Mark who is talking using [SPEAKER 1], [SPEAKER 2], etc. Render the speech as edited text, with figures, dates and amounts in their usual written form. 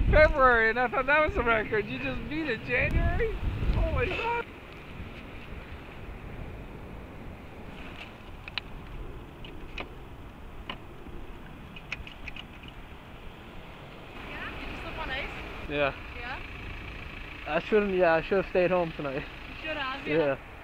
[SPEAKER 1] February, and I thought that was a record. You just beat it January? Holy fuck.
[SPEAKER 2] Yeah? You just slip on ice?
[SPEAKER 1] Yeah.
[SPEAKER 2] Yeah?
[SPEAKER 1] I shouldn't, yeah, I should have stayed home tonight.
[SPEAKER 2] You should have,
[SPEAKER 1] Yeah.